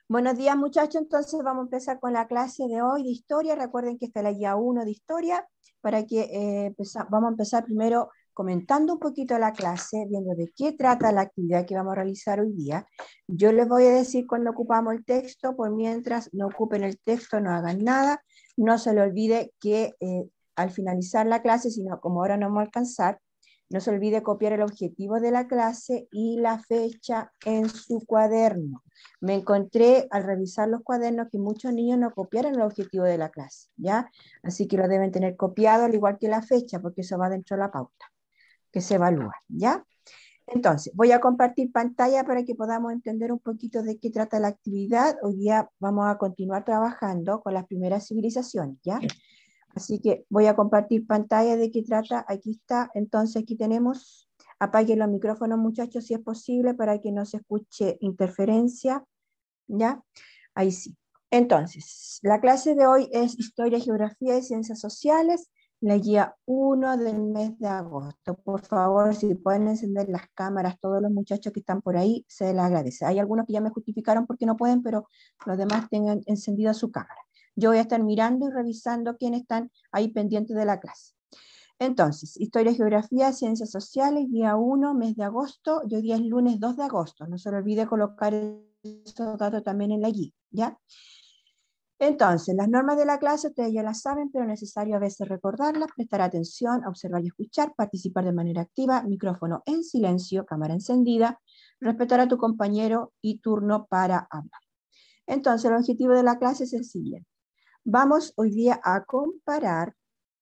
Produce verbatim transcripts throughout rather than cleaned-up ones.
Buenos días, muchachos. Entonces vamos a empezar con la clase de hoy de historia. Recuerden que está la guía uno de historia, para que eh, empeza- vamos a empezar primero comentando un poquito la clase, viendo de qué trata la actividad que vamos a realizar hoy día. Yo les voy a decir cuando ocupamos el texto, por mientras no ocupen el texto, no hagan nada. No se les olvide que eh, al finalizar la clase, sino como ahora no vamos a alcanzar, no se olvide copiar el objetivo de la clase y la fecha en su cuaderno. Me encontré al revisar los cuadernos que muchos niños no copiaron el objetivo de la clase, ¿ya? Así que lo deben tener copiado al igual que la fecha, porque eso va dentro de la pauta que se evalúa, ¿ya? Entonces, voy a compartir pantalla para que podamos entender un poquito de qué trata la actividad. Hoy día vamos a continuar trabajando con las primeras civilizaciones, ¿ya? Así que voy a compartir pantalla de qué trata. Aquí está. Entonces, aquí tenemos, apaguen los micrófonos, muchachos, si es posible, para que no se escuche interferencia, ¿ya? Ahí sí. Entonces, la clase de hoy es Historia, Geografía y Ciencias Sociales, la guía uno del mes de agosto. Por favor, si pueden encender las cámaras, todos los muchachos que están por ahí, se les agradece. Hay algunos que ya me justificaron porque no pueden, pero los demás tengan encendida su cámara. Yo voy a estar mirando y revisando quiénes están ahí pendientes de la clase. Entonces, Historia, Geografía, Ciencias Sociales, día uno, mes de agosto, y hoy día es lunes dos de agosto. No se le olvide colocar esos datos también en la guía, ¿ya? Entonces, las normas de la clase ustedes ya las saben, pero es necesario a veces recordarlas, prestar atención, observar y escuchar, participar de manera activa, micrófono en silencio, cámara encendida, respetar a tu compañero y turno para hablar. Entonces, el objetivo de la clase es el siguiente. Vamos hoy día a comparar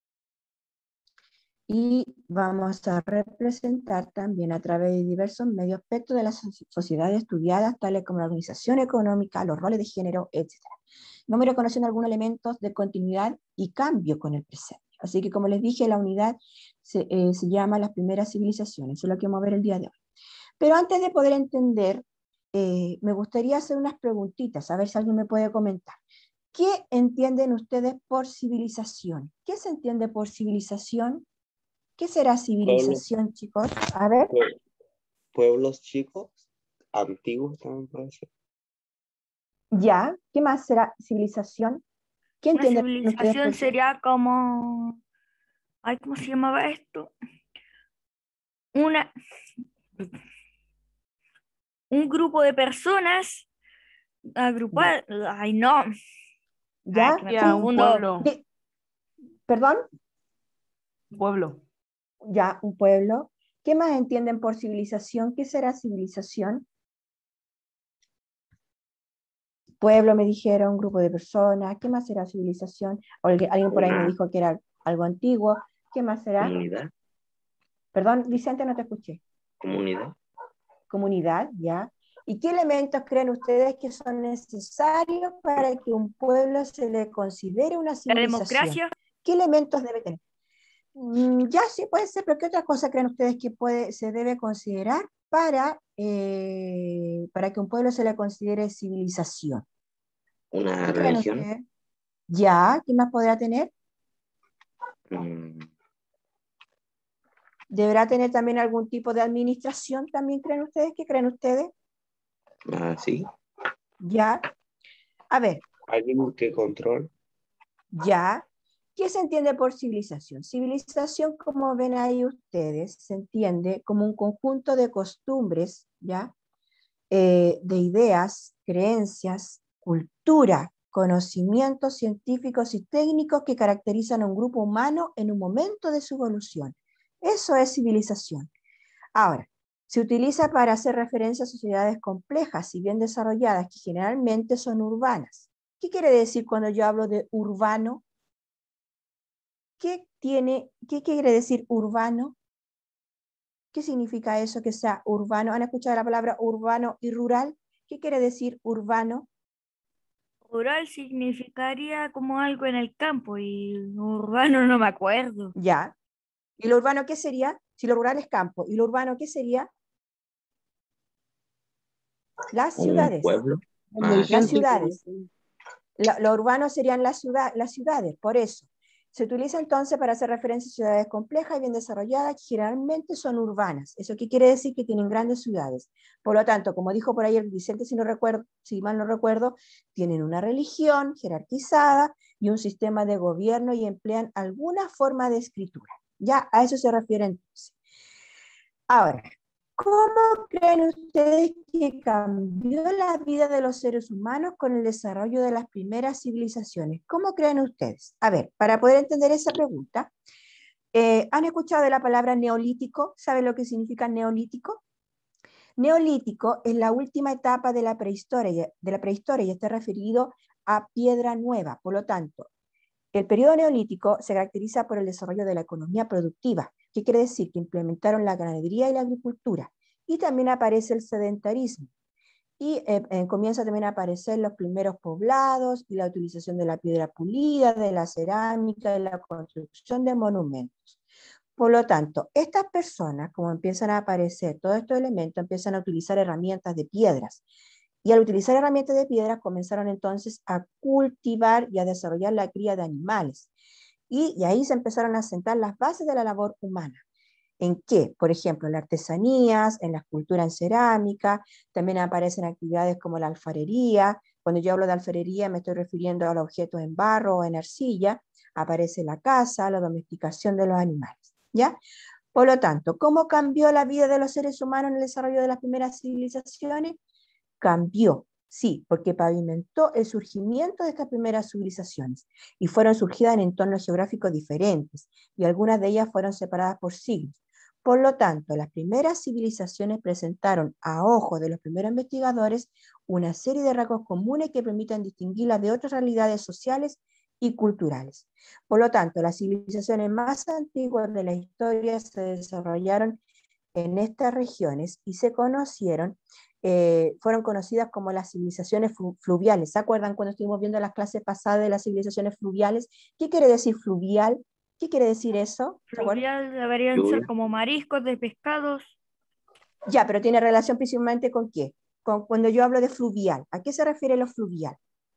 y vamos a representar también a través de diversos medios aspectos de las sociedades estudiadas, tales como la organización económica, los roles de género, etcétera. Vamos reconociendo algunos elementos de continuidad y cambio con el presente. Así que, como les dije, la unidad se, eh, se llama las primeras civilizaciones. Eso es lo que vamos a ver el día de hoy. Pero antes de poder entender, eh, me gustaría hacer unas preguntitas, a ver si alguien me puede comentar. ¿Qué entienden ustedes por civilización? ¿Qué se entiende por civilización? ¿Qué será Pueblos, civilización, chicos? A ver. pue- pueblos chicos, antiguos también puede ser. Ya. ¿Qué más será civilización? ¿Qué Una entienden ustedes civilización por sería como, ay, ¿cómo se llamaba esto? Una, un grupo de personas agrupadas. Ay, no. Ay, que ¿Ya? me Sí. Ya, un confundo. pueblo, Di- ¿Perdón? pueblo. Ya, un pueblo. ¿Qué más entienden por civilización? ¿Qué será civilización? Pueblo, me dijeron, grupo de personas. ¿Qué más será civilización? O alguien, alguien por ahí me Una dijo que era algo antiguo. ¿Qué más será? comunidad, Perdón, Vicente, no te escuché. comunidad, Comunidad, ¿ya? ¿Y qué elementos creen ustedes que son necesarios para que un pueblo se le considere una La civilización? democracia. ¿Qué elementos debe tener? Mm, ya sí puede ser, pero ¿qué otra cosa creen ustedes que puede, se debe considerar para, eh, para que un pueblo se le considere civilización? una ¿Qué creen religión, ustedes? ¿Ya? ¿Qué más podrá tener? mm, ¿Deberá tener también algún tipo de administración también, creen ustedes? ¿Qué creen ustedes? así, ¿Ya? A ver, alguien que control, ¿ya? ¿Qué se entiende por civilización? Civilización, como ven ahí ustedes, se entiende como un conjunto de costumbres, ¿ya? Eh, de ideas, creencias, cultura, conocimientos científicos y técnicos que caracterizan a un grupo humano en un momento de su evolución. Eso es civilización. Ahora, se utiliza para hacer referencia a sociedades complejas y bien desarrolladas, que generalmente son urbanas. ¿Qué quiere decir cuando yo hablo de urbano? ¿Qué tiene, qué quiere decir urbano? ¿Qué significa eso que sea urbano? ¿Han escuchado la palabra urbano y rural? ¿Qué quiere decir urbano? Rural significaría como algo en el campo y urbano no me acuerdo. Ya. ¿Y lo urbano qué sería? Si lo rural es campo. ¿Y lo urbano qué sería? Las un ciudades. pueblo, Donde hay Las así, gente. ciudades. Lo, lo urbano serían las ciudad, las ciudades, por eso. Se utiliza entonces para hacer referencia a ciudades complejas y bien desarrolladas, que generalmente son urbanas. ¿Eso qué quiere decir? Que tienen grandes ciudades. Por lo tanto, como dijo por ahí el Vicente, si, no recuerdo, si mal no recuerdo, tienen una religión jerarquizada y un sistema de gobierno y emplean alguna forma de escritura. Ya a eso se refiere entonces. Ahora, ¿cómo creen ustedes que cambió la vida de los seres humanos con el desarrollo de las primeras civilizaciones? ¿Cómo creen ustedes? A ver, para poder entender esa pregunta, eh, ¿han escuchado de la palabra neolítico? ¿Saben lo que significa neolítico? Neolítico es la última etapa de la prehistoria, de la prehistoria y está referido a piedra nueva. Por lo tanto, el periodo neolítico se caracteriza por el desarrollo de la economía productiva. ¿Qué quiere decir? Que implementaron la ganadería y la agricultura. Y también aparece el sedentarismo. Y eh, eh, comienza también a aparecer los primeros poblados y la utilización de la piedra pulida, de la cerámica, de la construcción de monumentos. Por lo tanto, estas personas, como empiezan a aparecer todos estos elementos, empiezan a utilizar herramientas de piedras. Y al utilizar herramientas de piedras comenzaron entonces a cultivar y a desarrollar la cría de animales. Y, y ahí se empezaron a sentar las bases de la labor humana. ¿En qué? Por ejemplo, en las artesanías, en la escultura en cerámica, también aparecen actividades como la alfarería. Cuando yo hablo de alfarería me estoy refiriendo a los objetos en barro o en arcilla. Aparece la caza, la domesticación de los animales, ¿ya? Por lo tanto, ¿cómo cambió la vida de los seres humanos en el desarrollo de las primeras civilizaciones? Cambió, sí, porque pavimentó el surgimiento de estas primeras civilizaciones y fueron surgidas en entornos geográficos diferentes y algunas de ellas fueron separadas por siglos. Por lo tanto, las primeras civilizaciones presentaron a ojos de los primeros investigadores una serie de rasgos comunes que permiten distinguirlas de otras realidades sociales y culturales. Por lo tanto, las civilizaciones más antiguas de la historia se desarrollaron en estas regiones y se conocieron, eh, fueron conocidas como las civilizaciones fluviales. ¿Se acuerdan cuando estuvimos viendo las clases pasadas de las civilizaciones fluviales? ¿Qué quiere decir fluvial? ¿Qué quiere decir eso? Fluvial deberían ser como mariscos de pescados. Ya, pero tiene relación principalmente con qué? Con, cuando yo hablo de fluvial, ¿a qué se refiere lo fluvial?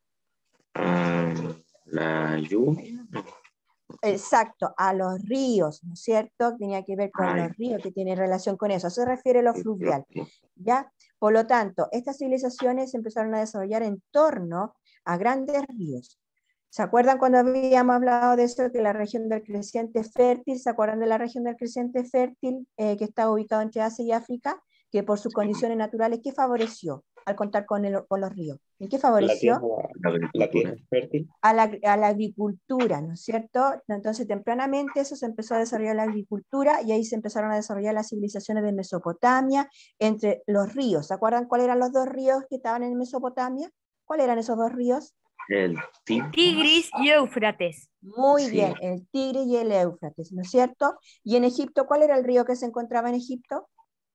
Ah, la lluvia. Exacto, a los ríos, ¿no es cierto? Tenía que ver con Ay. los ríos, que tiene relación con eso. Se refiere a lo fluvial, ¿ya? Por lo tanto, estas civilizaciones se empezaron a desarrollar en torno a grandes ríos. ¿Se acuerdan cuando habíamos hablado de eso, que la región del creciente fértil, ¿se acuerdan de la región del creciente fértil eh, que está ubicado entre Asia y África? Que por sus condiciones naturales, ¿qué favoreció al contar con, el, con los ríos? ¿En qué favoreció? La tierra, la tierra fértil. A la, a la agricultura, ¿no es cierto? Entonces, tempranamente eso se empezó a desarrollar la agricultura y ahí se empezaron a desarrollar las civilizaciones de Mesopotamia entre los ríos. ¿Se acuerdan cuáles eran los dos ríos que estaban en Mesopotamia? ¿Cuáles eran esos dos ríos? El Tigris. Tigris y Éufrates. Muy Sí. bien, el Tigris y el Éufrates, ¿no es cierto? Y en Egipto, ¿cuál era el río que se encontraba en Egipto?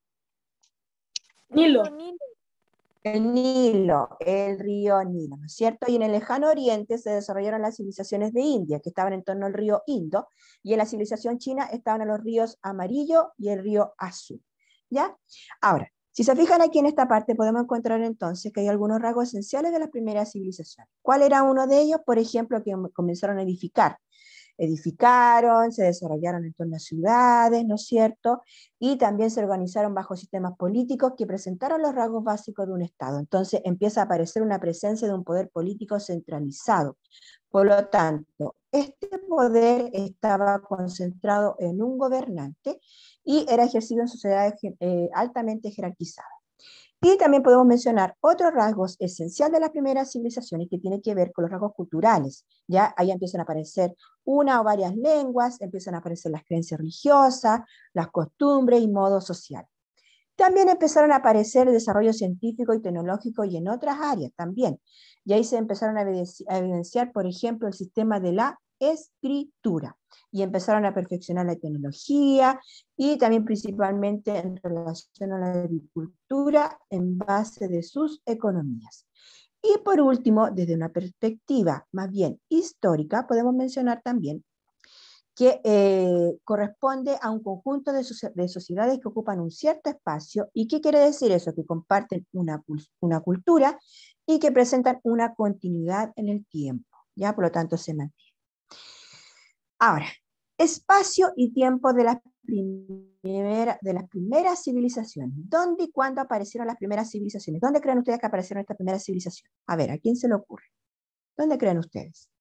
Nilo. El Nilo, el río Nilo, ¿no es cierto? Y en el lejano oriente se desarrollaron las civilizaciones de India, que estaban en torno al río Indo, y en la civilización china estaban los ríos Amarillo y el río Azul, ¿ya? Ahora, si se fijan aquí en esta parte, podemos encontrar entonces que hay algunos rasgos esenciales de las primeras civilizaciones. ¿Cuál era uno de ellos? Por ejemplo, que comenzaron a edificar. Edificaron, se desarrollaron en torno a ciudades, ¿no es cierto? Y también se organizaron bajo sistemas políticos que presentaron los rasgos básicos de un Estado. Entonces empieza a aparecer una presencia de un poder político centralizado. Por lo tanto, este poder estaba concentrado en un gobernante y era ejercido en sociedades eh, altamente jerarquizadas. Y también podemos mencionar otros rasgos esenciales de las primeras civilizaciones que tienen que ver con los rasgos culturales. Ya ahí empiezan a aparecer una o varias lenguas, empiezan a aparecer las creencias religiosas, las costumbres y modos sociales. También empezaron a aparecer el desarrollo científico y tecnológico y en otras áreas también. Y ahí se empezaron a evidenciar, por ejemplo, el sistema de la escritura. Y empezaron a perfeccionar la tecnología y también principalmente en relación a la agricultura en base de sus economías. Y por último, desde una perspectiva más bien histórica, podemos mencionar también que eh, corresponde a un conjunto de, de sociedades que ocupan un cierto espacio. ¿Y qué quiere decir eso? Que comparten una, una cultura y que presentan una continuidad en el tiempo, ¿ya? Por lo tanto, se mantiene. Ahora, espacio y tiempo de las, primera, de las primeras civilizaciones. ¿Dónde y cuándo aparecieron las primeras civilizaciones? ¿Dónde creen ustedes que aparecieron estas primeras civilizaciones? A ver, ¿a quién se le ocurre? ¿Dónde creen ustedes?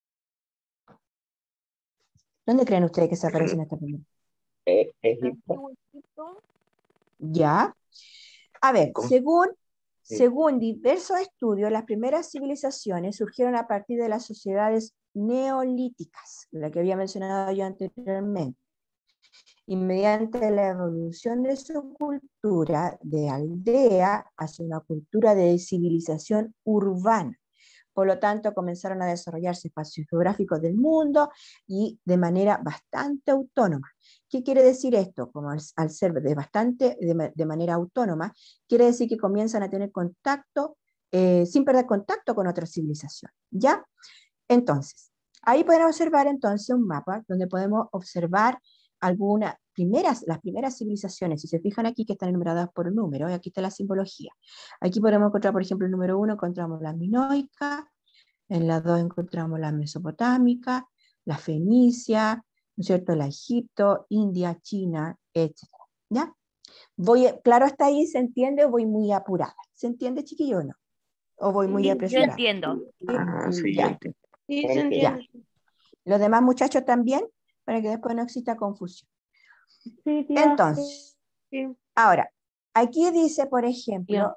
¿Dónde creen ustedes que se aparecen estas primeras? Eh, Egipto. Ya. A ver, ¿Cómo? según, Sí. según diversos estudios, las primeras civilizaciones surgieron a partir de las sociedades neolíticas, la que había mencionado yo anteriormente, y mediante la evolución de su cultura de aldea hacia una cultura de civilización urbana. Por lo tanto, comenzaron a desarrollarse espacios geográficos del mundo y de manera bastante autónoma. ¿Qué quiere decir esto? Como al, al ser de, bastante, de, de manera autónoma, quiere decir que comienzan a tener contacto, eh, sin perder contacto con otra civilización. ¿Ya? Entonces, ahí podemos observar entonces un mapa donde podemos observar algunas primeras, las primeras civilizaciones. Si se fijan aquí que están enumeradas por número, y aquí está la simbología. Aquí podemos encontrar, por ejemplo, el número uno encontramos la minoica, en la dos encontramos la mesopotámica, la fenicia, ¿no es cierto?, la Egipto, India, China, etcétera. ¿Ya? Voy, claro, hasta ahí se entiende o voy muy apurada. ¿Se entiende, chiquillo, o no? ¿O voy muy Yo apresurada? entiendo. Ah, sí, Ya. yo entiendo. Sí, se Tranquilo. entiende. Los demás muchachos también, para que después no exista confusión. Sí, tía. Entonces, Sí. ahora, aquí dice, por ejemplo,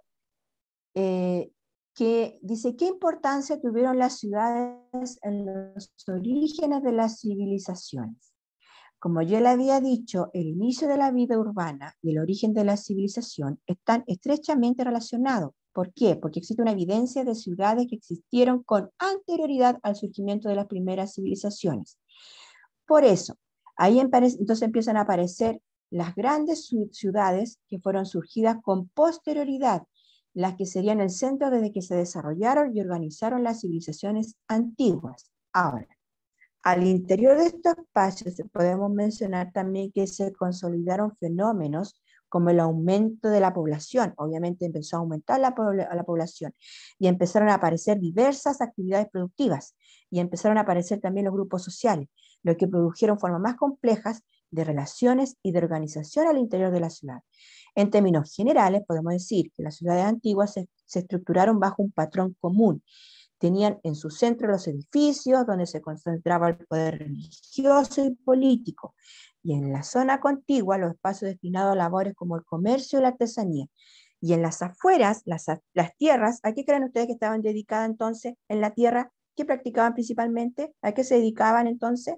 eh, que dice, ¿qué importancia tuvieron las ciudades en los orígenes de las civilizaciones? Como yo le había dicho, el inicio de la vida urbana y el origen de la civilización están estrechamente relacionados. ¿Por qué? Porque existe una evidencia de ciudades que existieron con anterioridad al surgimiento de las primeras civilizaciones. Por eso, ahí entonces empiezan a aparecer las grandes ciudades que fueron surgidas con posterioridad, las que serían el centro desde que se desarrollaron y organizaron las civilizaciones antiguas. Ahora, al interior de estos espacios podemos mencionar también que se consolidaron fenómenos como el aumento de la población. Obviamente empezó a aumentar la, la población y empezaron a aparecer diversas actividades productivas y empezaron a aparecer también los grupos sociales, lo que produjeron formas más complejas de relaciones y de organización al interior de la ciudad. En términos generales, podemos decir que las ciudades antiguas se, se estructuraron bajo un patrón común. Tenían en su centro los edificios donde se concentraba el poder religioso y político, y en la zona contigua los espacios destinados a labores como el comercio y la artesanía. Y en las afueras, las, las tierras, ¿a qué creen ustedes que estaban dedicadas entonces en la tierra? ¿Qué practicaban principalmente? ¿A qué se dedicaban entonces?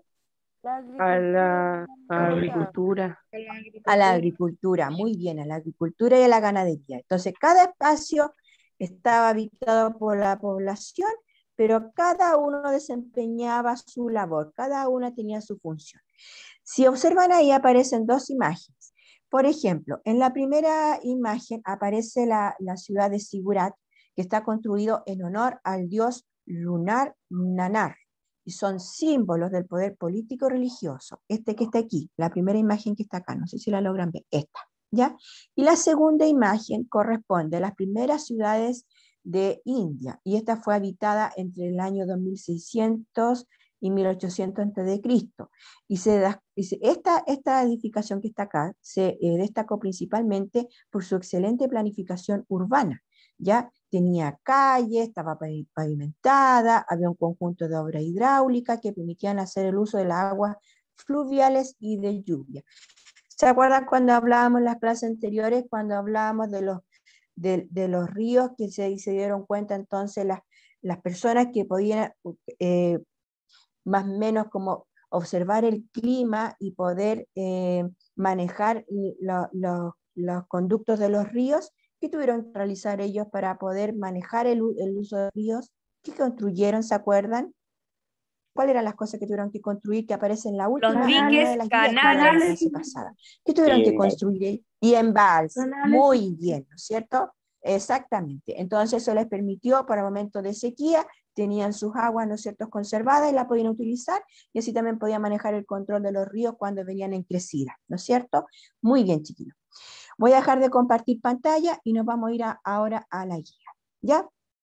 A la agricultura. A la agricultura, muy bien, a la agricultura y a la ganadería. Entonces, cada espacio estaba habitado por la población, pero cada uno desempeñaba su labor, cada una tenía su función. Si observan ahí aparecen dos imágenes. Por ejemplo, en la primera imagen aparece la, la ciudad de Sigurat, que está construido en honor al dios lunar Nanar, y son símbolos del poder político religioso. Este que está aquí, la primera imagen que está acá, no sé si la logran ver, esta, ¿ya? Y la segunda imagen corresponde a las primeras ciudades de India, y esta fue habitada entre el año dos mil seiscientos y mil ochocientos antes de Cristo. Y se da, esta, esta edificación que está acá se eh, destacó principalmente por su excelente planificación urbana. Ya tenía calles, estaba pavimentada, había un conjunto de obras hidráulicas que permitían hacer el uso de las aguas fluviales y de lluvia. ¿Se acuerdan cuando hablábamos en las clases anteriores, cuando hablábamos de los, de, de los ríos, que se, se dieron cuenta entonces las, las personas que podían eh, más o menos como observar el clima y poder eh, manejar lo, lo, los conductos de los ríos? ¿Qué tuvieron que realizar ellos para poder manejar el, el uso de los ríos? ¿Qué construyeron, se acuerdan? ¿Cuáles eran las cosas que tuvieron que construir que aparecen en la última Los una diques, de las guías que dieron en la canales. clase pasada? ¿Qué tuvieron Y que embalse. construir? Y embalses. Muy bien, ¿no es cierto? Exactamente. Entonces eso les permitió para momentos de sequía, tenían sus aguas, ¿no es cierto?, conservadas y la podían utilizar, y así también podían manejar el control de los ríos cuando venían en crecida, ¿no es cierto? Muy bien, chiquillos. Voy a dejar de compartir pantalla y nos vamos a ir a, ahora a la guía, ¿ya?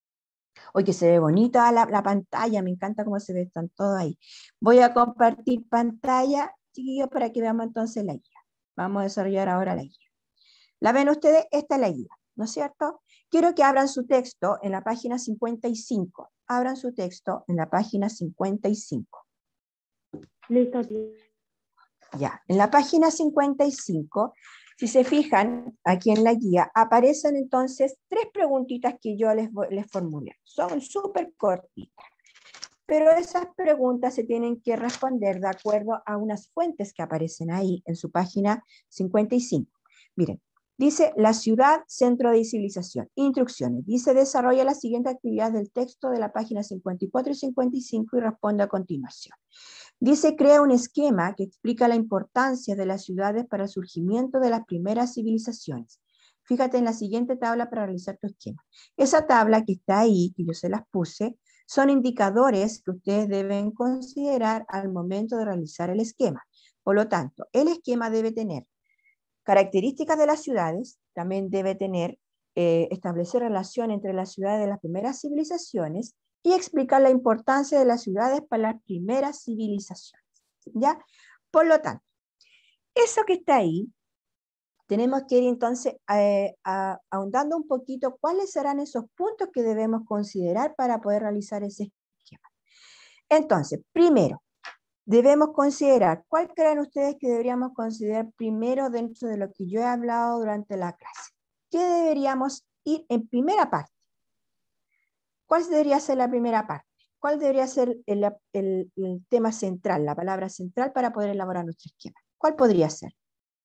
Hoy que se ve bonita la, la pantalla, me encanta cómo se ve, están todos ahí. Voy a compartir pantalla, chiquillos, para que veamos entonces la guía. Vamos a desarrollar ahora la guía. ¿La ven ustedes? Esta es la guía, ¿no es cierto? Quiero que abran su texto en la página cincuenta y cinco. Abran su texto en la página cincuenta y cinco. Listo. Ya, en la página cincuenta y cinco, si se fijan, aquí en la guía, aparecen entonces tres preguntitas que yo les, les formulé. Son súper cortitas, pero esas preguntas se tienen que responder de acuerdo a unas fuentes que aparecen ahí en su página cincuenta y cinco. Miren, dice la ciudad, centro de civilización. Instrucciones. Dice desarrolla la siguiente actividad del texto de la página cincuenta y cuatro y cincuenta y cinco y responde a continuación. Dice, crea un esquema que explica la importancia de las ciudades para el surgimiento de las primeras civilizaciones. Fíjate en la siguiente tabla para realizar tu esquema. Esa tabla que está ahí, que yo se las puse, son indicadores que ustedes deben considerar al momento de realizar el esquema. Por lo tanto, el esquema debe tener características de las ciudades, también debe tener, eh, establecer relación entre las ciudades de las primeras civilizaciones y explicar la importancia de las ciudades para las primeras civilizaciones, ¿ya? Por lo tanto, eso que está ahí, tenemos que ir entonces eh, a, ahondando un poquito cuáles serán esos puntos que debemos considerar para poder realizar ese esquema. Entonces, primero, debemos considerar, ¿cuál creen ustedes que deberíamos considerar primero dentro de lo que yo he hablado durante la clase? ¿Qué deberíamos ir en primera parte? ¿Cuál debería ser la primera parte? ¿Cuál debería ser el, el, el tema central, la palabra central para poder elaborar nuestro esquema? ¿Cuál podría ser?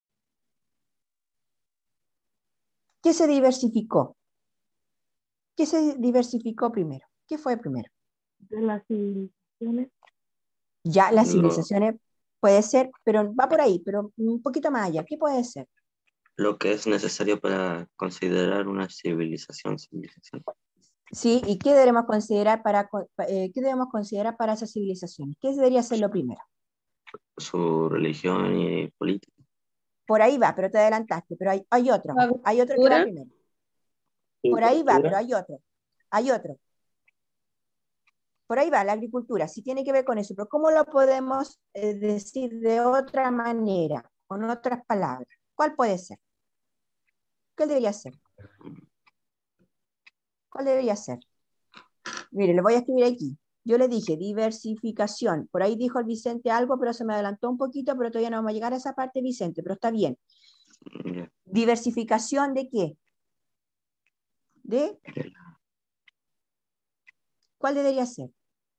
¿Qué se diversificó? ¿Qué se diversificó primero? ¿Qué fue primero? De las civilizaciones. Ya, las No. civilizaciones puede ser, pero va por ahí, pero un poquito más allá. ¿Qué puede ser? Lo que es necesario para considerar una civilización, civilización. Sí, ¿y qué debemos considerar para, eh, qué debemos considerar para esas civilizaciones? ¿Qué debería ser lo primero? Su religión y política. Por ahí va, pero te adelantaste, pero hay, hay otro, hay otro que va primero. Por ahí va, pero hay otro, hay otro. Por ahí va, la agricultura, sí tiene que ver con eso, pero ¿cómo lo podemos eh, decir de otra manera, con otras palabras? ¿Cuál puede ser? ¿Qué debería ser? ¿Cuál debería ser? Mire, le voy a escribir aquí. Yo le dije diversificación. Por ahí dijo el Vicente algo, pero se me adelantó un poquito, pero todavía no vamos a llegar a esa parte, Vicente, pero está bien. Ya. ¿Diversificación de qué? ¿De? ¿Cuál debería ser?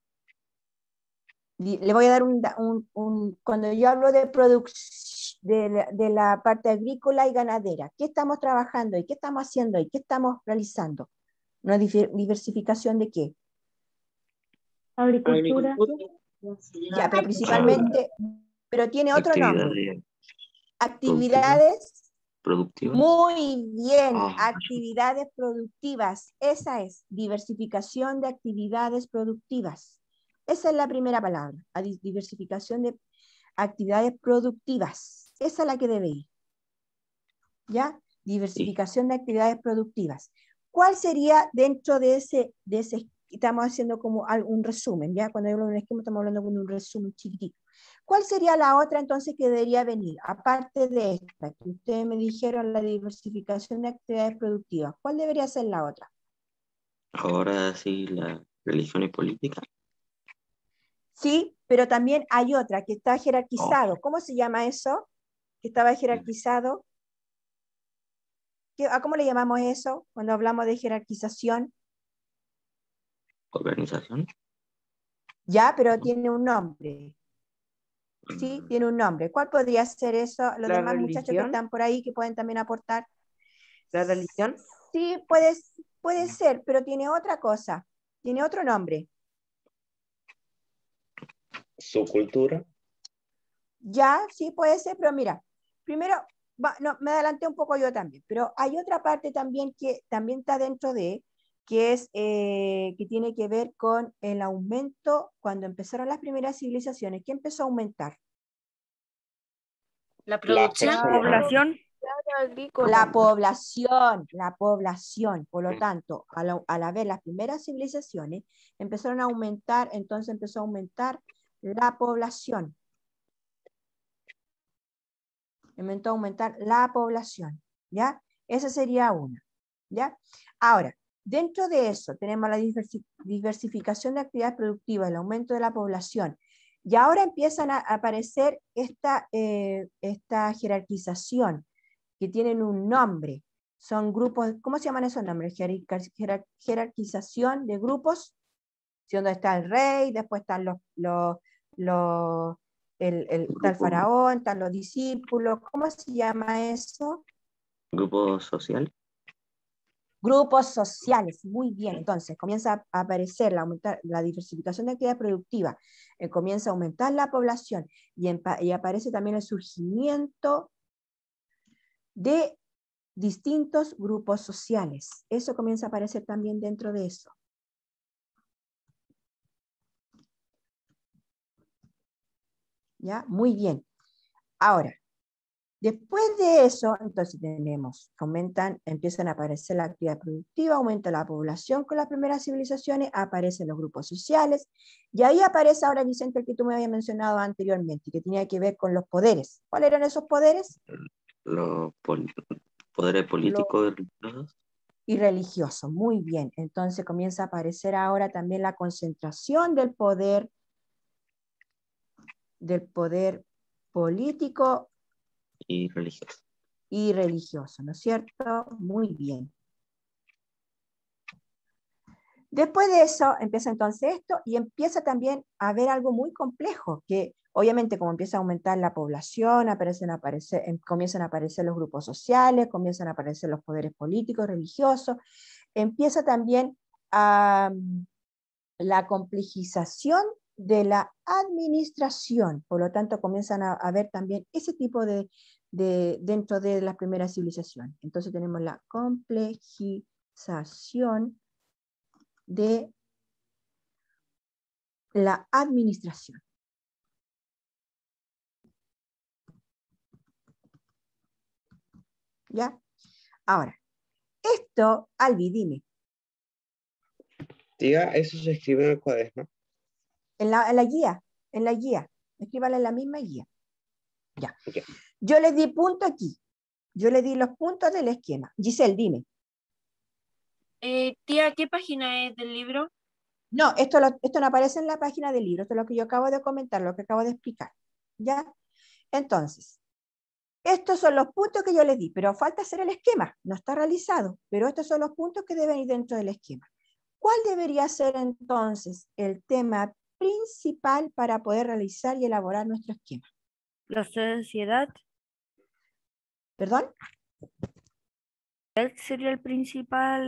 Le voy a dar un, un, un cuando yo hablo de producción, de, la, de la parte agrícola y ganadera, ¿qué estamos trabajando y qué estamos haciendo y qué estamos realizando? ¿Una diversificación de qué? Agricultura. Ya, pero principalmente, pero tiene otro nombre. Actividades productivas. Muy bien, Oh. actividades productivas. Esa es, diversificación de actividades productivas. Esa es la primera palabra, diversificación de actividades productivas. Esa es la que debe ir. ¿Ya? Diversificación de actividades productivas. ¿Cuál sería dentro de ese, de ese, estamos haciendo como un resumen, ¿ya? Cuando hablo de un esquema estamos hablando de un resumen chiquitito. ¿Cuál sería la otra entonces que debería venir? Aparte de esta, que ustedes me dijeron, la diversificación de actividades productivas. ¿Cuál debería ser la otra? Ahora sí, la religión y política. Sí, pero también hay otra que está jerarquizado. Oh. ¿Cómo se llama eso? Que estaba jerarquizado. ¿A cómo le llamamos eso cuando hablamos de jerarquización? Organización. Ya, pero tiene un nombre. Sí, tiene un nombre. ¿Cuál podría ser eso? Los demás religión? Muchachos que están por ahí que pueden también aportar. ¿La religión? Sí, puede, puede ser, pero tiene otra cosa. Tiene otro nombre. ¿Su cultura? Ya, sí, puede ser, pero mira, primero, va, no, me adelanté un poco yo también, pero hay otra parte también que también está dentro de, que es, eh, que tiene que ver con el aumento, cuando empezaron las primeras civilizaciones, ¿qué empezó a aumentar? La producción. La población. agrícola. La población, la población. Por lo tanto, al, al haber las primeras civilizaciones, empezaron a aumentar, entonces empezó a aumentar la población. Empezó a aumentar la población, ¿ya? Esa sería una, ¿ya? Ahora, dentro de eso tenemos la diversi- diversificación de actividades productivas, el aumento de la población, y ahora empiezan a aparecer esta, eh, esta jerarquización, que tienen un nombre, son grupos, ¿cómo se llaman esos nombres? Jerarca- jerar- jerarquización de grupos, donde está el rey, después están los, los, los el, el, está el faraón, están los discípulos, ¿cómo se llama eso? Grupo social. Grupos sociales, muy bien. Entonces comienza a aparecer la, aumentar, la diversificación de actividad productiva, eh, comienza a aumentar la población y, en, y aparece también el surgimiento de distintos grupos sociales. Eso comienza a aparecer también dentro de eso. ¿Ya? Muy bien. Ahora, después de eso, entonces tenemos, aumentan, empiezan a aparecer la actividad productiva, aumenta la población con las primeras civilizaciones, aparecen los grupos sociales, y ahí aparece ahora, Vicente, el que tú me habías mencionado anteriormente, que tenía que ver con los poderes. ¿Cuáles eran esos poderes? Los pol- poderes políticos y religiosos. Y religiosos, muy bien. Entonces comienza a aparecer ahora también la concentración del poder, del poder político Y religiosos. y religioso, ¿no es cierto? Muy bien. Después de eso empieza entonces esto y empieza también a haber algo muy complejo, que obviamente como empieza a aumentar la población, aparecen a aparecer, em, comienzan a aparecer los grupos sociales, comienzan a aparecer los poderes políticos, religiosos, empieza también a, la complejización de la administración, por lo tanto comienzan a, a ver también ese tipo de, de, dentro de las primeras civilizaciones. Entonces tenemos la complejización de la administración. ¿Ya? Ahora, esto, Albi, dime. Diga, eso se escribe en el cuaderno. En la, en la guía, en la guía. Escríbala en la misma guía. Ya. Okay. Yo le di punto aquí. Yo le di los puntos del esquema. Giselle, dime. Eh, tía, ¿qué página es del libro? No, esto, lo, esto no aparece en la página del libro. Esto es lo que yo acabo de comentar, lo que acabo de explicar. ¿Ya? Entonces, estos son los puntos que yo les di, pero falta hacer el esquema. No está realizado, pero estos son los puntos que deben ir dentro del esquema. ¿Cuál debería ser entonces el tema principal para poder realizar y elaborar nuestro esquema? La sociedad. ¿Perdón? ¿Cuál sería el principal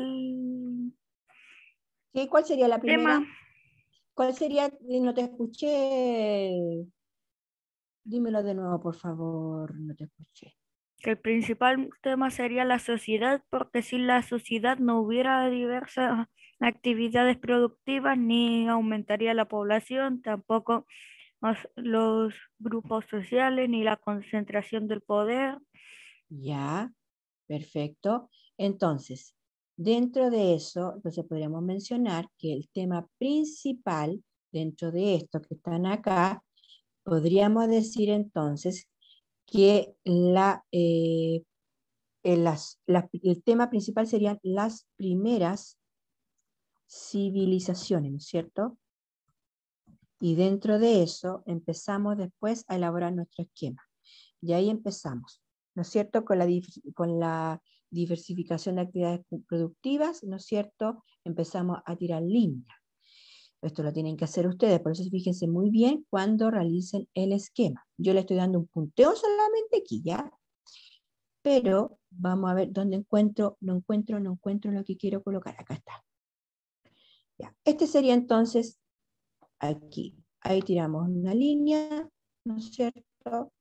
¿Sí? ¿Cuál sería la primera? tema? ¿Cuál sería? No te escuché. Dímelo de nuevo, por favor. No te escuché. Que el principal tema sería la sociedad, porque sin la sociedad no hubiera diversas actividades productivas, ni aumentaría la población, tampoco los los grupos sociales, ni la concentración del poder. Ya, perfecto. Entonces, dentro de eso, entonces podríamos mencionar que el tema principal dentro de estos que están acá, podríamos decir entonces que la, eh, en las- las- el tema principal serían las primeras civilizaciones, ¿no es cierto? Y dentro de eso empezamos después a elaborar nuestro esquema. Y ahí empezamos, ¿no es cierto? Con la, dif- con la diversificación de actividades pu- productivas, ¿no es cierto? Empezamos a tirar líneas. Esto lo tienen que hacer ustedes, por eso fíjense muy bien cuando realicen el esquema. Yo le estoy dando un punteo solamente aquí, ¿ya? Pero vamos a ver dónde encuentro, no encuentro, no encuentro lo que quiero colocar. Acá está. Ya. Este sería entonces aquí. Ahí tiramos una línea, ¿no es cierto?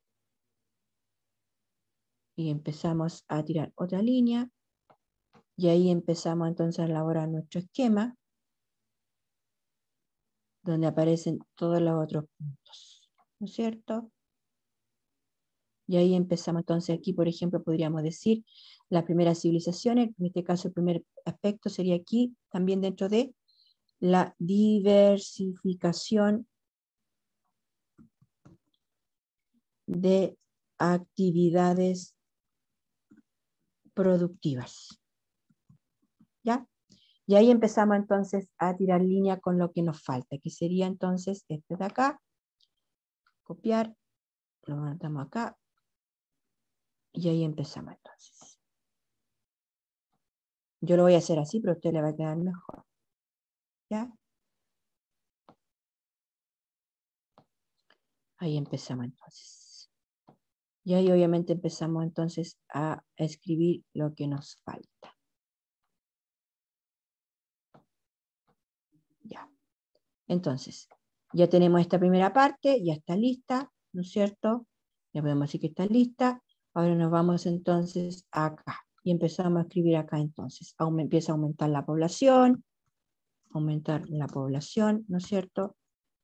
Y empezamos a tirar otra línea. Y ahí empezamos entonces a elaborar nuestro esquema, donde aparecen todos los otros puntos, ¿no es cierto? Y ahí empezamos entonces aquí, por ejemplo, podríamos decir las primeras civilizaciones, en este caso el primer aspecto sería aquí, también dentro de la diversificación de actividades productivas. ¿Ya? Y ahí empezamos entonces a tirar línea con lo que nos falta, que sería entonces este de acá, copiar, lo mandamos acá, y ahí empezamos entonces. Yo lo voy a hacer así, pero a usted le va a quedar mejor. ¿Ya? Ahí empezamos entonces. Y ahí obviamente empezamos entonces a escribir lo que nos falta. Ya. Entonces, ya tenemos esta primera parte, ya está lista, ¿no es cierto? Ya podemos decir que está lista. Ahora nos vamos entonces acá. Y empezamos a escribir acá entonces. Aume- empieza a aumentar la población. Aumentar la población, ¿no es cierto?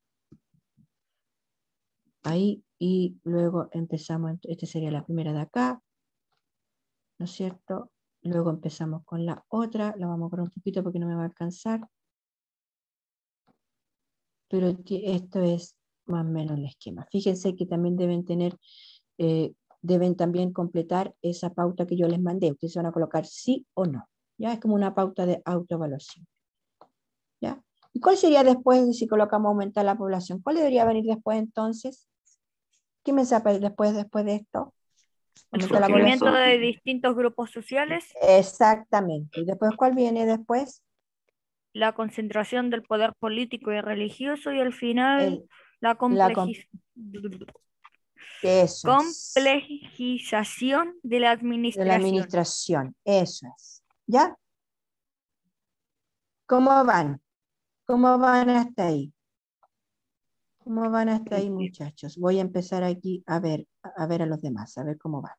Ahí, y luego empezamos, esta sería la primera de acá, ¿no es cierto? Luego empezamos con la otra, la vamos a correr un poquito porque no me va a alcanzar. Pero que esto es más o menos el esquema. Fíjense que también deben tener, eh, deben también completar esa pauta que yo les mandé. Ustedes van a colocar sí o no. ¿Ya? Es como una pauta de autoevaluación. ¿Ya? ¿Y cuál sería después de si colocamos aumentar la población? ¿Cuál debería venir después entonces? ¿Qué me sabe después, después de esto? El Aumentar la surgimiento población. de distintos grupos sociales, Exactamente. ¿Y después cuál viene después? la concentración del poder político y religioso y al final El, la la, com- complejiz- eso es. complejización de la De la administración. administración. Eso es. ¿Ya? ¿Cómo van? ¿Cómo van hasta ahí? ¿Cómo van hasta ahí, muchachos? Voy a empezar aquí a ver, a ver a los demás, a ver cómo van.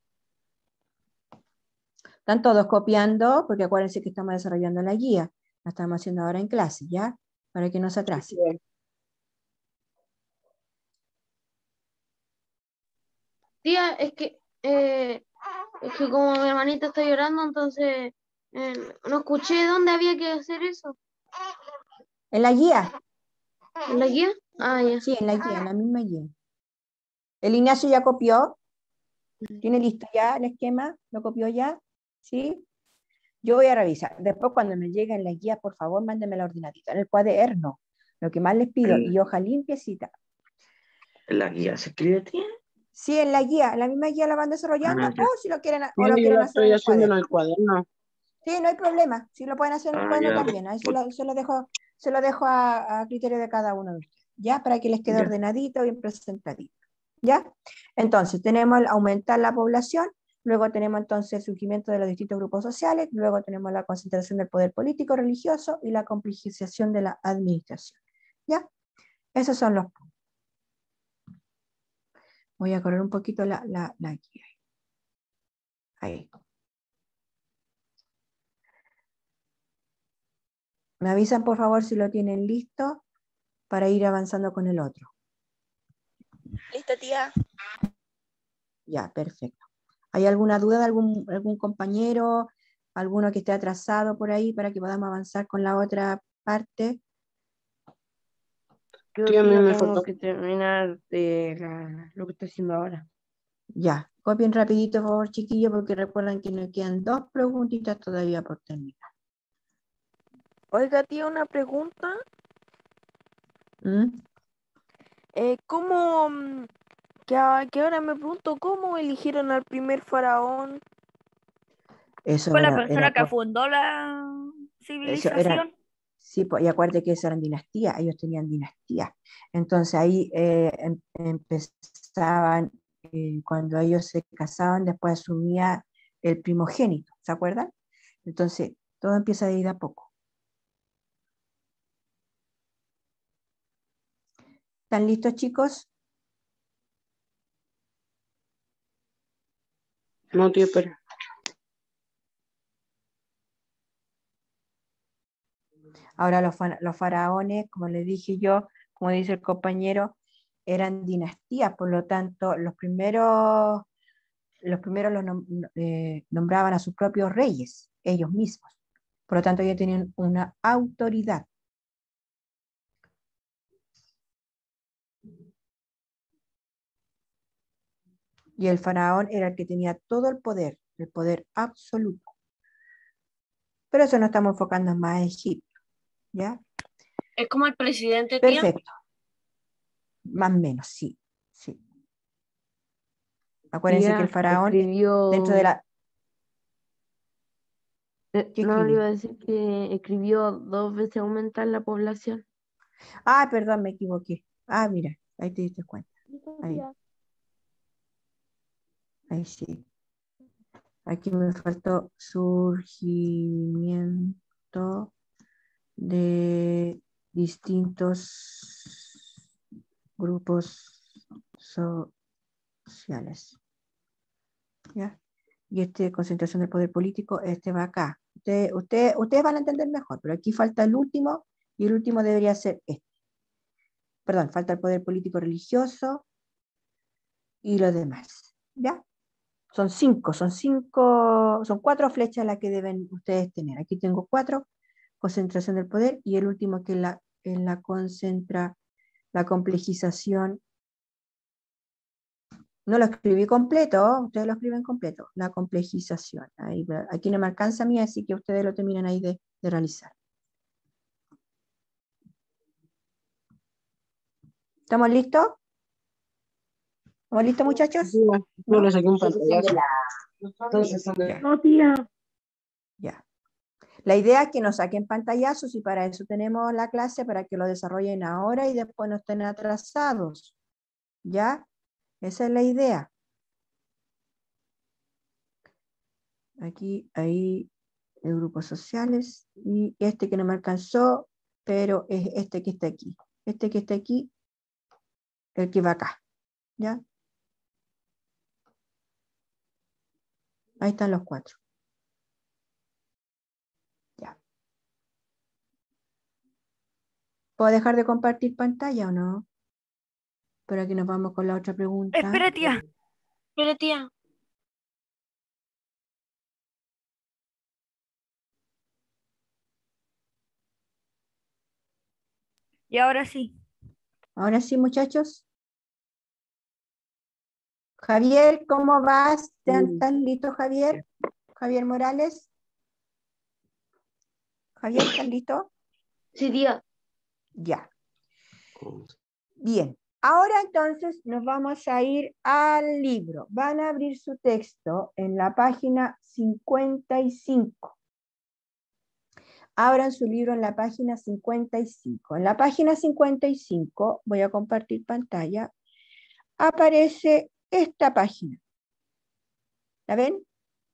Están todos copiando, porque acuérdense que estamos desarrollando la guía. La estamos haciendo ahora en clase, ¿ya? Para que no se atrase. Tía, es que, eh, es que como mi hermanita está llorando, entonces eh, no escuché dónde había que hacer eso. ¿En la guía? ¿En la guía? Ah, ya. Sí, en la guía, en la misma guía. ¿El Ignacio ya copió? ¿Tiene listo ya el esquema? ¿Lo copió ya? ¿Sí? Yo voy a revisar. Después, cuando me llegue en la guía, por favor, mándenme la ordenadita. En el cuaderno. Lo que más les pido. Y hoja limpiecita. ¿La guía se escribe, tía? Sí, en la guía. En la misma guía la van desarrollando. Ah, ya. O si lo quieren, o Sí, lo yo quieren la hacer en estoy el haciendo en cuaderno. el cuaderno. Sí, no hay problema. Si lo pueden hacer en el Ah, cuaderno ya. también. Ahí se lo, se lo dejo, se lo dejo a, a criterio de cada uno de ustedes. ¿Ya? Para que les quede Ya. ordenadito, bien presentadito. ¿Ya? Entonces, tenemos el aumentar la población, luego tenemos entonces el surgimiento de los distintos grupos sociales, luego tenemos la concentración del poder político, religioso y la complejización de la administración. ¿Ya? Esos son los puntos. Voy a correr un poquito la, la, la guía. Ahí. Me avisan, por favor, si lo tienen listo para ir avanzando con el otro. Listo, tía. Ya, perfecto. ¿Hay alguna duda de algún, algún compañero, alguno que esté atrasado por ahí para que podamos avanzar con la otra parte? Yo Sí, a mí tía, me tengo faltó. que terminar de la- lo que estoy haciendo ahora. Ya, copien rapidito, por favor, chiquillos, porque recuerden que nos quedan dos preguntitas todavía por terminar. Oiga, tía, una pregunta. ¿Mm? Eh, ¿cómo, mm, que, a- que ahora me pregunto, cómo eligieron al primer faraón? Eso Fue la era, persona era, que por- fundó la eso era, civilización. sí, pues, y acuérdate que esas eran dinastías, ellos tenían dinastías. Entonces ahí eh, em- empezaban, eh, cuando ellos se casaban, después asumía el primogénito, ¿se acuerdan? Entonces, todo empieza de ir a poco. ¿Están listos, chicos? No, tío, pero Ahora los, fa- los faraones, como les dije yo, como dice el compañero, eran dinastías, por lo tanto, los primeros, los primeros los nom- eh, nombraban a sus propios reyes, ellos mismos. Por lo tanto, ellos tenían una autoridad. Y el faraón era el que tenía todo el poder, el poder absoluto. Pero eso nos estamos enfocando más en Egipto, ¿ya? Es como el presidente, tía. Perfecto. Más o menos, sí, sí. Acuérdense Tía, que el faraón, escribió, dentro de la... eh, ¿Qué no le escribió? iba a decir que escribió dos veces aumentar la población. Ah, perdón, me equivoqué. Ah, mira, ahí te diste cuenta. Ahí, ahí sí. Aquí me faltó surgimiento de distintos grupos sociales. ¿Ya? Y este, concentración del poder político, este va acá. Usted, usted, ustedes van a entender mejor, pero aquí falta el último, y el último debería ser este. Perdón, falta el poder político religioso y los demás. ¿Ya? Son cinco, son cinco, son cuatro flechas las que deben ustedes tener. Aquí tengo cuatro, concentración del poder, y el último que es la, es la concentra, la complejización. No lo escribí completo, ustedes lo escriben completo, la complejización. Ahí, aquí no me alcanza a mí, así que ustedes lo terminan ahí de, de realizar. ¿Estamos listos? ¿Estamos listos, muchachos? Yo ¿No? le saqué un pantallazo. Ya, No, tía. ya. La idea es que nos saquen pantallazos y para eso tenemos la clase, para que lo desarrollen ahora y después no estén atrasados. ¿Ya? Esa es la idea. Aquí, ahí, el grupos sociales, y este que no me alcanzó, pero es este que está aquí. Este que está aquí, el que va acá. ¿Ya? Ahí están los cuatro. Ya. ¿Puedo dejar de compartir pantalla o no? Pero aquí nos vamos con la otra pregunta. Espera, tía. Pero tía, Y ahora sí. Ahora sí, muchachos. Javier, ¿cómo vas? ¿Están- ¿Estás listo, Javier? Javier Morales. Javier, ¿estás listo? Sí, tía. Ya. Bien. Ahora entonces nos vamos a ir al libro. Van a abrir su texto en la página cincuenta y cinco. Abran su libro en la página cincuenta y cinco. En la página cincuenta y cinco, voy a compartir pantalla, aparece esta página. ¿La ven?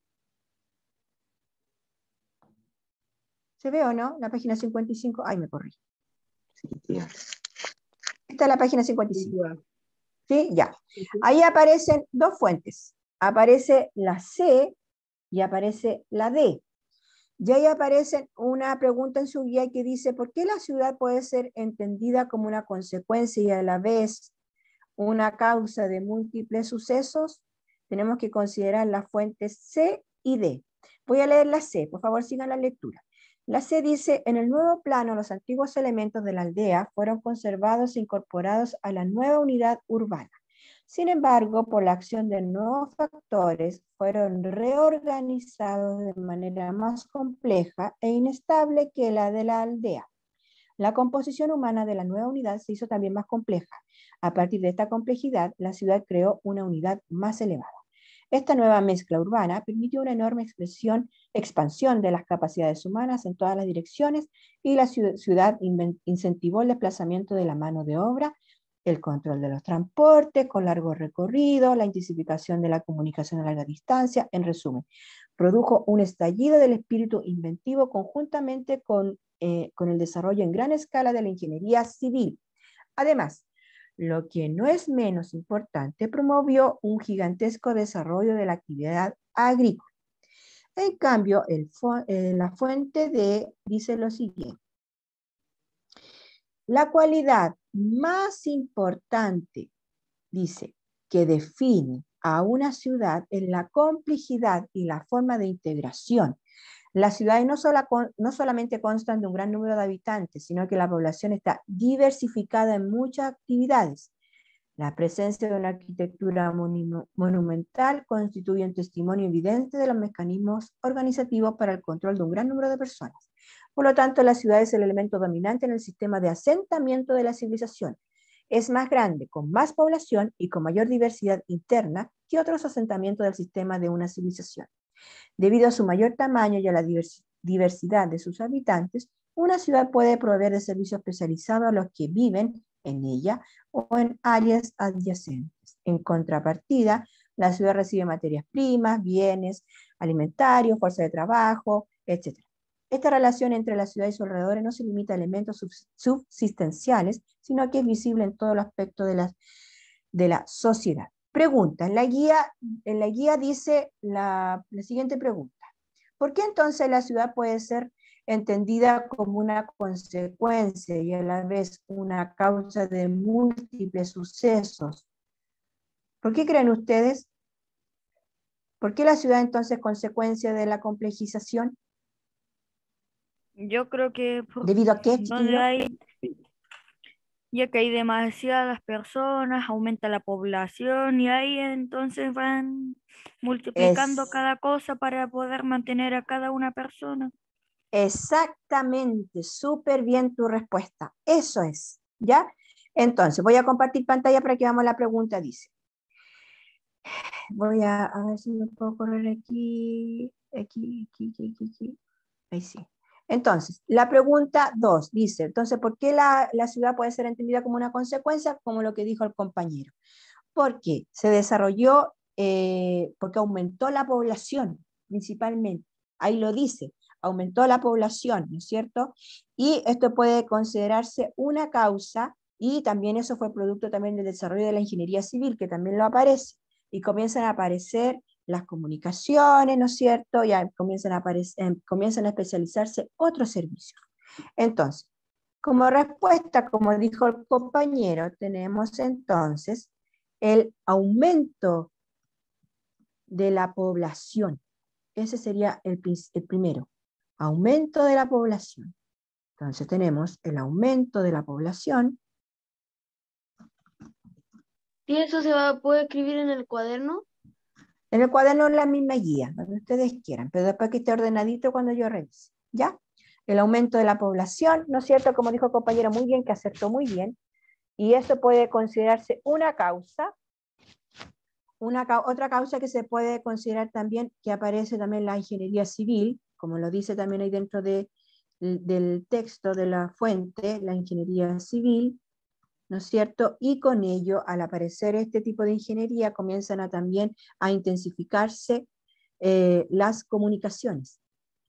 ¿Se ve o no? La página cincuenta y cinco. Ay, me corrí. Sí, tía. Esta es la página cincuenta y cinco. ¿Sí? Ya. Ahí aparecen dos fuentes. Aparece la C y aparece la D. Y ahí aparece una pregunta en su guía que dice, ¿por qué la ciudad puede ser entendida como una consecuencia y a la vez una causa de múltiples sucesos? Tenemos que considerar las fuentes C y D. Voy a leer la C, por favor sigan la lectura. La C dice, en el nuevo plano los antiguos elementos de la aldea fueron conservados e incorporados a la nueva unidad urbana. Sin embargo, por la acción de nuevos factores, fueron reorganizados de manera más compleja e inestable que la de la aldea. La composición humana de la nueva unidad se hizo también más compleja. A partir de esta complejidad, la ciudad creó una unidad más elevada. Esta nueva mezcla urbana permitió una enorme expresión, expansión de las capacidades humanas en todas las direcciones y la ciudad incentivó el desplazamiento de la mano de obra, el control de los transportes con largo recorrido, la intensificación de la comunicación a larga distancia. En resumen, produjo un estallido del espíritu inventivo conjuntamente con, eh, con el desarrollo en gran escala de la ingeniería civil. Además, lo que no es menos importante, promovió un gigantesco desarrollo de la actividad agrícola. En cambio, el fu eh, la fuente D dice lo siguiente. La cualidad más importante, dice, que define a una ciudad es la complejidad y la forma de integración. Las ciudades no, sola, no solamente constan de un gran número de habitantes, sino que la población está diversificada en muchas actividades. La presencia de una arquitectura monumental constituye un testimonio evidente de los mecanismos organizativos para el control de un gran número de personas. Por lo tanto, la ciudad es el elemento dominante en el sistema de asentamiento de la civilización. Es más grande, con más población y con mayor diversidad interna que otros asentamientos del sistema de una civilización. Debido a su mayor tamaño y a la diversidad de sus habitantes, una ciudad puede proveer de servicios especializados a los que viven en ella o en áreas adyacentes. En contrapartida, la ciudad recibe materias primas, bienes alimentarios, fuerza de trabajo, etcétera. Esta relación entre la ciudad y sus alrededores no se limita a elementos subsistenciales, sino que es visible en todos los aspectos de la, de la sociedad. Pregunta, en la guía, en la guía dice la, la siguiente pregunta. ¿Por qué entonces la ciudad puede ser entendida como una consecuencia y a la vez una causa de múltiples sucesos? ¿Por qué creen ustedes? ¿Por qué la ciudad entonces es consecuencia de la complejización? Yo creo que por ¿Debido a qué, donde chiquillos? hay, ya que hay demasiadas personas, aumenta la población y ahí entonces van multiplicando Es cada cosa para poder mantener a cada una persona. exactamente, súper bien tu respuesta. Eso es, ¿ya? Entonces, voy a compartir pantalla para que veamos la pregunta, dice. Voy a, a ver si me puedo correr aquí, aquí, aquí, aquí, aquí, aquí. Ahí sí. Entonces, la pregunta dos dice, entonces, ¿por qué la, la ciudad puede ser entendida como una consecuencia? Como lo que dijo el compañero. Porque se desarrolló, eh, porque aumentó la población, principalmente. Ahí lo dice, aumentó la población, ¿no es cierto? Y esto puede considerarse una causa, y también eso fue producto también del desarrollo de la ingeniería civil, que también lo aparece, y comienzan a aparecer las comunicaciones, ¿no es cierto? Ya comienzan a, aparecer, comienzan a especializarse otros servicios. Entonces, como respuesta, como dijo el compañero, tenemos entonces el aumento de la población. Ese sería el, el primero, aumento de la población. Entonces tenemos el aumento de la población. ¿Y eso se va, puede escribir en el cuaderno? En el cuaderno es la misma guía, donde ustedes quieran, pero después que esté ordenadito cuando yo revise, ¿ya? El aumento de la población, ¿no es cierto? Como dijo el compañero muy bien, que acertó muy bien, y eso puede considerarse una causa. Una, otra causa que se puede considerar también, que aparece también la ingeniería civil, como lo dice también ahí dentro de, del texto de la fuente, la ingeniería civil, ¿no es cierto? Y con ello, al aparecer este tipo de ingeniería, comienzan a también a intensificarse eh, las comunicaciones.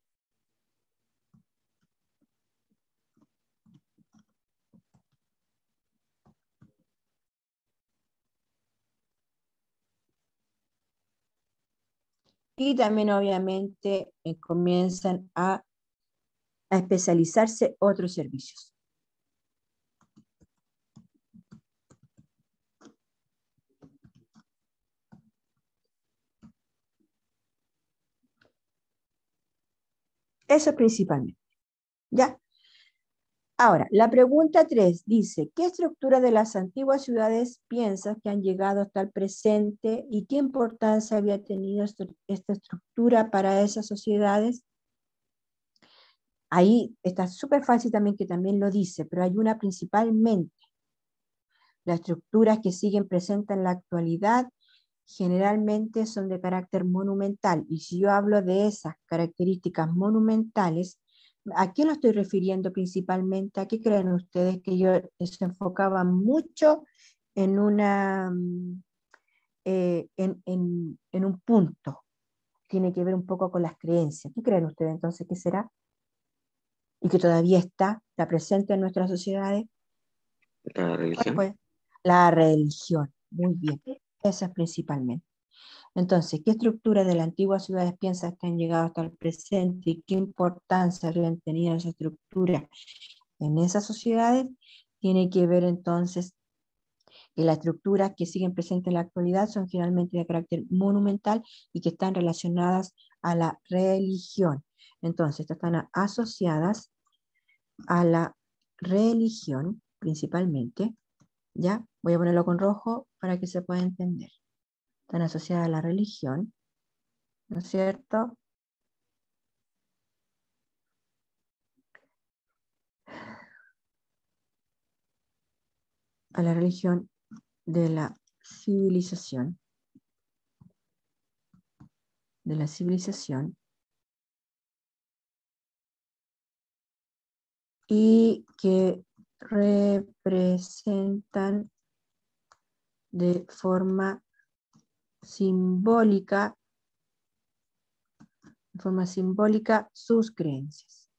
Y también obviamente eh, comienzan a, a especializarse otros servicios. Eso principalmente, ¿ya? Ahora, la pregunta tres dice, ¿qué estructura de las antiguas ciudades piensas que han llegado hasta el presente y qué importancia había tenido esta estructura para esas sociedades? Ahí está súper fácil también que también lo dice, pero hay una principalmente. Las estructuras que siguen presentes en la actualidad generalmente son de carácter monumental, y si yo hablo de esas características monumentales, ¿a qué lo estoy refiriendo principalmente? ¿A qué creen ustedes? Que yo se enfocaba mucho en, una, eh, en, en, en un punto. Tiene que ver un poco con las creencias. ¿Qué creen ustedes entonces que será? Y que todavía está, está presente en nuestras sociedades. La religión. Pues, la religión. Muy bien. Esa es principalmente. Entonces, ¿qué estructura de las antiguas ciudades piensas que han llegado hasta el presente y qué importancia habían tenido esa estructura en esas sociedades? tiene que ver entonces que las estructuras que siguen presentes en la actualidad son generalmente de carácter monumental y que están relacionadas a la religión. Entonces, estas están asociadas a la religión principalmente, ¿ya? Voy a ponerlo con rojo para que se pueda entender. Están asociadas a la religión, ¿no es cierto? A la religión de la civilización, de la civilización, y que representan de forma simbólica, de forma simbólica sus creencias.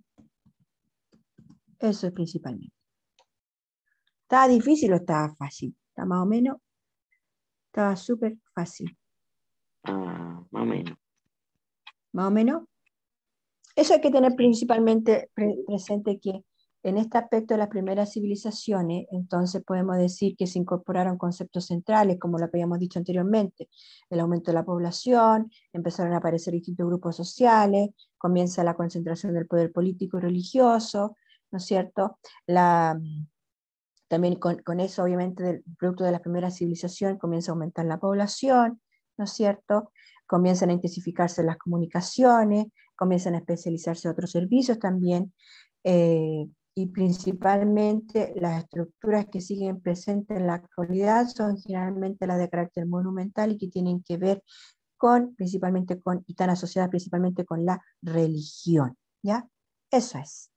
Eso es principalmente. ¿Estaba difícil o estaba fácil? Está más o menos, estaba súper fácil. Ah, más o menos. Más o menos. Eso hay que tener principalmente pre- presente que en este aspecto de las primeras civilizaciones, entonces podemos decir que se incorporaron conceptos centrales, como lo que habíamos dicho anteriormente, el aumento de la población, empezaron a aparecer distintos grupos sociales, comienza la concentración del poder político y religioso, ¿no es cierto? La, también con, con eso, obviamente, del producto de la primera civilización, comienza a aumentar la población, ¿no es cierto? Comienzan a intensificarse las comunicaciones, comienzan a especializarse otros servicios también, eh, y principalmente las estructuras que siguen presentes en la actualidad son generalmente las de carácter monumental y que tienen que ver con, principalmente con, y están asociadas principalmente con la religión, ¿ya? Eso es.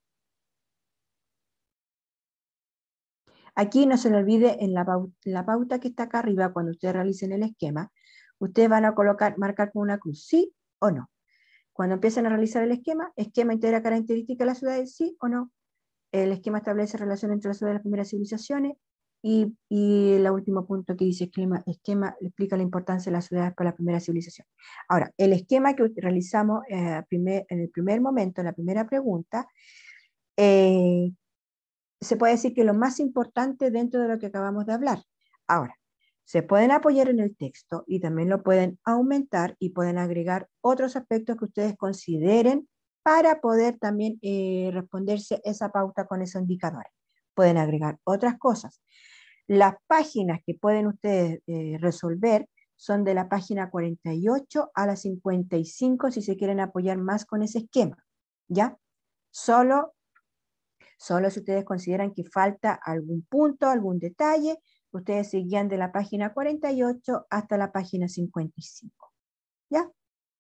Aquí no se le olvide en la, pauta, la pauta que está acá arriba, cuando ustedes realicen el esquema, ustedes van a colocar, marcar con una cruz, sí o no. Cuando empiecen a realizar el esquema, esquema integra características de la ciudad, sí o no. El esquema establece relación entre las ciudades de las primeras civilizaciones y, y el último punto que dice esquema, esquema explica la importancia de las ciudades para la primera civilización. Ahora, el esquema que realizamos eh, primer, en el primer momento, en la primera pregunta, eh, se puede decir que lo más importante dentro de lo que acabamos de hablar. Ahora, se pueden apoyar en el texto y también lo pueden aumentar y pueden agregar otros aspectos que ustedes consideren para poder también eh, responderse esa pauta con esos indicadores. Pueden agregar otras cosas. Las páginas que pueden ustedes eh, resolver son de la página cuarenta y ocho a la cincuenta y cinco si se quieren apoyar más con ese esquema, ¿ya? Solo Solo si ustedes consideran que falta algún punto, algún detalle, ustedes se guían de la página cuarenta y ocho hasta la página cincuenta y cinco. ¿Ya?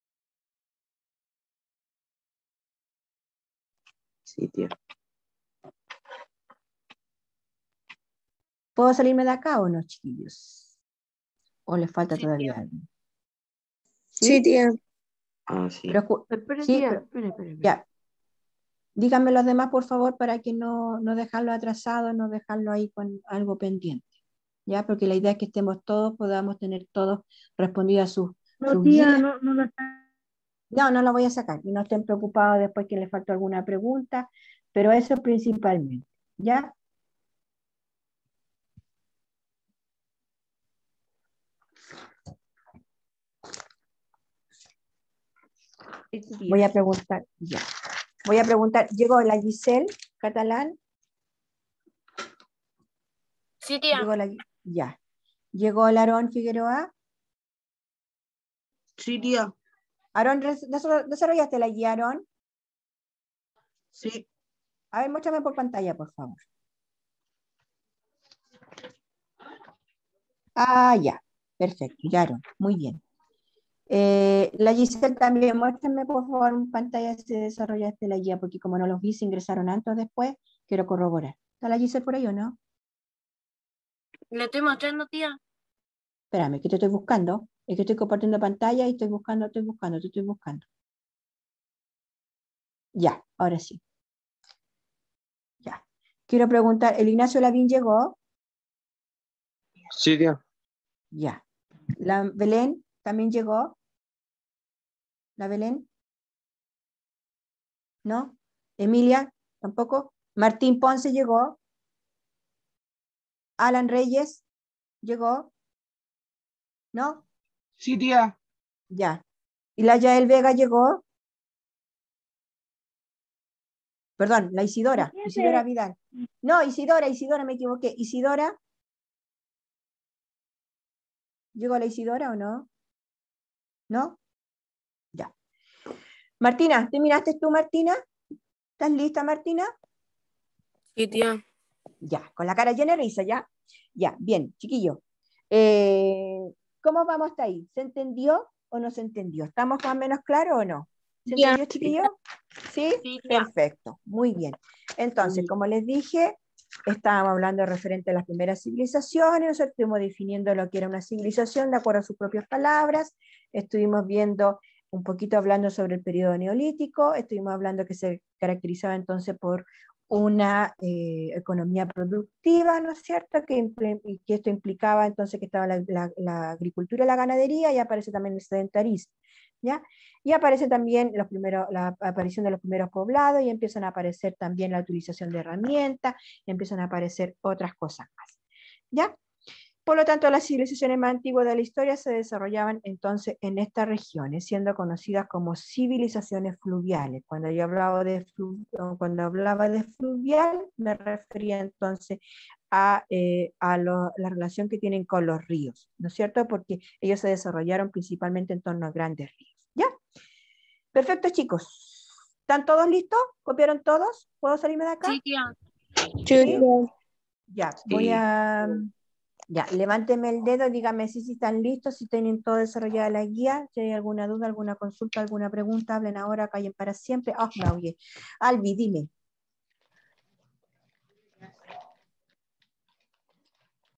Sí, tía. ¿Puedo salirme de acá o no, chiquillos? ¿O les falta Sí, todavía tía. algo? Sí, tía. Ah, sí. Pero, escu- Espera, sí, tía, pero- espera, espera, espera. ya. Díganme los demás, por favor, para que no, no dejarlo atrasado, no dejarlo ahí con algo pendiente. ¿Ya? Porque la idea es que estemos todos, podamos tener todos respondidas sus, No, sus tía, guías. no, no la está. No, no lo voy a sacar. Y no estén preocupados después que les faltó alguna pregunta, pero eso principalmente. ¿Ya? Este tía. Voy a preguntar, ya. Voy a preguntar, ¿llegó la Giselle Catalán? Sí, tía. ¿Llegó la, ya. ¿Llegó el Aarón Figueroa? Sí, tía. Aarón, res- ¿desarro- ¿desarrollaste la guía, Aarón? Sí. A ver, muéstrame por pantalla, por favor. Ah, ya. Perfecto, ya, Aarón. Muy bien. Eh, la Giselle también, muéstrame por favor en pantalla si desarrollaste la guía, porque como no los vi, se ingresaron antes o después, quiero corroborar. ¿Está la Giselle por ahí o no? Le estoy mostrando, tía. Espérame, que te estoy buscando. Es que estoy compartiendo pantalla y estoy buscando, estoy buscando, te estoy buscando. Ya, ahora sí. Ya. Quiero preguntar, ¿el Ignacio Lavín llegó? Sí, tía. Ya. ¿La Belén también llegó? ¿La Belén? ¿No? ¿Emilia? ¿Tampoco? ¿Martín Ponce llegó? Alan Reyes, ¿llegó? ¿No? Sí, tía. Ya. ¿Y la Yael Vega llegó? Perdón, la Isidora, Isidora Vidal. No, Isidora, Isidora, me equivoqué. Isidora. ¿Llegó la Isidora o no? ¿No? Ya. Martina, ¿te miraste tú, Martina? ¿Estás lista, Martina? Sí, tía. Ya, con la cara llena de risa, ¿ya? Ya, bien, chiquillo. Eh, ¿cómo vamos hasta ahí? ¿Se entendió o no se entendió? ¿Estamos más o menos claros o no? ¿Se Ya. entendió, chiquillo? ¿Sí? Sí, tía. Perfecto, muy bien. Entonces, como les dije, estábamos hablando referente a las primeras civilizaciones, nosotros estuvimos definiendo lo que era una civilización de acuerdo a sus propias palabras, estuvimos viendo un poquito hablando sobre el periodo neolítico, estuvimos hablando que se caracterizaba entonces por una eh, economía productiva, ¿no es cierto? Que, imple- y que esto implicaba entonces que estaba la, la- la agricultura y la ganadería, y aparece también el sedentarismo, ¿ya? Y aparece también los primeros, la aparición de los primeros poblados, y empiezan a aparecer también la utilización de herramientas, y empiezan a aparecer otras cosas más, ¿ya? Por lo tanto, las civilizaciones más antiguas de la historia se desarrollaban entonces en estas regiones, siendo conocidas como civilizaciones fluviales. Cuando yo hablaba de, flu, cuando hablaba de fluvial, me refería entonces a, eh, a lo, la relación que tienen con los ríos, ¿no es cierto? Porque ellos se desarrollaron principalmente en torno a grandes ríos. ¿Ya? Perfecto, chicos. ¿Están todos listos? ¿Copiaron todos? ¿Puedo salirme de acá? Sí, tía. ¿Sí? Ya, voy Sí. a... Ya, levánteme el dedo, dígame si, si están listos, si tienen todo desarrollada la guía, si hay alguna duda, alguna consulta, alguna pregunta, hablen ahora, callen para siempre. Ah, no, oye. Albi, dime.